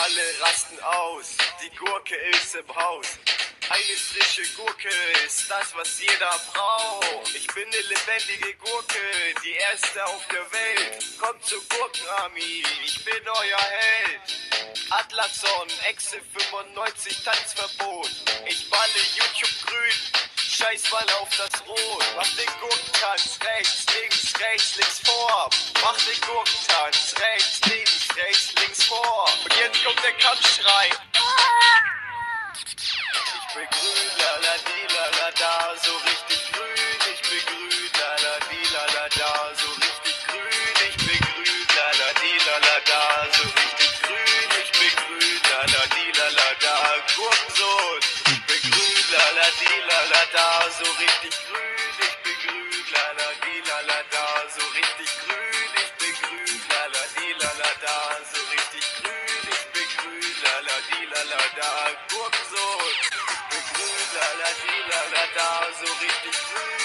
alle rasten aus, die Gurke ist im Haus. Eine frische Gurke ist das, was jeder braucht. Ich bin eine lebendige Gurke, die erste auf der Welt. Kommt zur Gurkenarmee, ich bin euer Held. Adlakson, Exe 95, Tanzverbot. Ich balle YouTube grün, scheiß mal auf das Rot. Mach den Gurkentanz, rechts, links vor. Mach den Gurkentanz, rechts, links vor. Und jetzt kommt der Kampfschrei. Ich bin grün, la la di la la da, so richtig grün. Ich bin grün, la la di la la da, so richtig grün. Ich bin grün, la la di la la da, so richtig grün. Ich bin grün, la la di la la da, Gurkensohn. Ich bin grün, la la di la la da, so richtig grün. Ich bin grün, la la di la la da, so richtig grün. Ich bin grün, la la di la la da, so richtig grün. Ich bin grün, la la di la la da, Gurkensohn. La la di la la da, so richtig grün.